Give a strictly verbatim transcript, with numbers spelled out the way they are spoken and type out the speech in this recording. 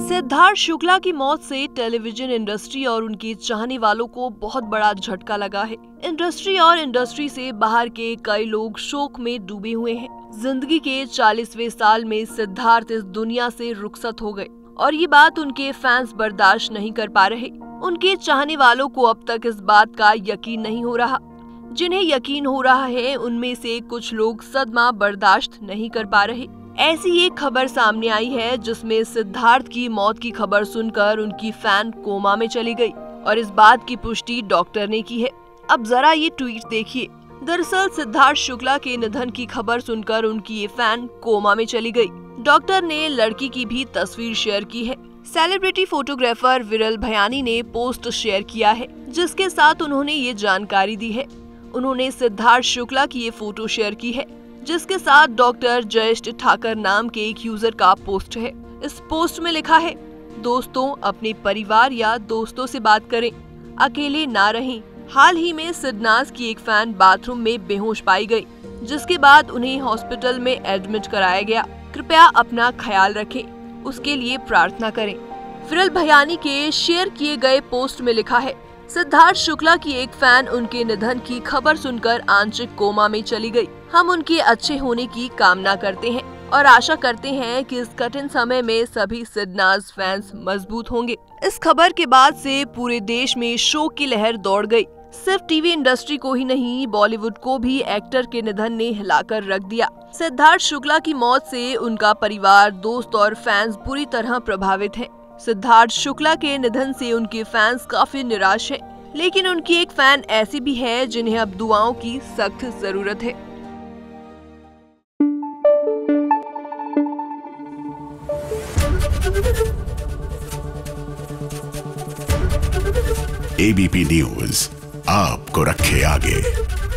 सिद्धार्थ शुक्ला की मौत से टेलीविजन इंडस्ट्री और उनके चाहने वालों को बहुत बड़ा झटका लगा है। इंडस्ट्री और इंडस्ट्री से बाहर के कई लोग शोक में डूबे हुए हैं। जिंदगी के चालीसवें साल में सिद्धार्थ इस दुनिया से रुखसत हो गए और ये बात उनके फैंस बर्दाश्त नहीं कर पा रहे। उनके चाहने वालों को अब तक इस बात का यकीन नहीं हो रहा। जिन्हें यकीन हो रहा है उनमें से कुछ लोग सदमा बर्दाश्त नहीं कर पा रहे। ऐसी एक खबर सामने आई है जिसमें सिद्धार्थ की मौत की खबर सुनकर उनकी फैन कोमा में चली गई और इस बात की पुष्टि डॉक्टर ने की है। अब जरा ये ट्वीट देखिए। दरअसल सिद्धार्थ शुक्ला के निधन की खबर सुनकर उनकी ये फैन कोमा में चली गई। डॉक्टर ने लड़की की भी तस्वीर शेयर की है। सेलिब्रिटी फोटोग्राफर विरल भयानी ने पोस्ट शेयर किया है जिसके साथ उन्होंने ये जानकारी दी है। उन्होंने सिद्धार्थ शुक्ला की ये फोटो शेयर की है जिसके साथ डॉक्टर जयेश ठाकर नाम के एक यूजर का पोस्ट है। इस पोस्ट में लिखा है, दोस्तों अपने परिवार या दोस्तों से बात करें, अकेले ना रहें। हाल ही में सिडनाज की एक फैन बाथरूम में बेहोश पाई गई जिसके बाद उन्हें हॉस्पिटल में एडमिट कराया गया। कृपया अपना ख्याल रखें, उसके लिए प्रार्थना करें। विरल भयानी के शेयर किए गए पोस्ट में लिखा है, सिद्धार्थ शुक्ला की एक फैन उनके निधन की खबर सुनकर आंशिक कोमा में चली गई। हम उनके अच्छे होने की कामना करते हैं और आशा करते हैं कि इस कठिन समय में सभी सिडनाज फैंस मजबूत होंगे। इस खबर के बाद से पूरे देश में शोक की लहर दौड़ गई। सिर्फ टीवी इंडस्ट्री को ही नहीं, बॉलीवुड को भी एक्टर के निधन ने हिलाकर रख दिया। सिद्धार्थ शुक्ला की मौत से उनका परिवार, दोस्त और फैंस बुरी तरह प्रभावित हैं। सिद्धार्थ शुक्ला के निधन से उनके फैंस काफी निराश हैं, लेकिन उनकी एक फैन ऐसी भी है जिन्हें अब दुआओं की सख्त जरूरत है। एबीपी न्यूज आपको रखे आगे।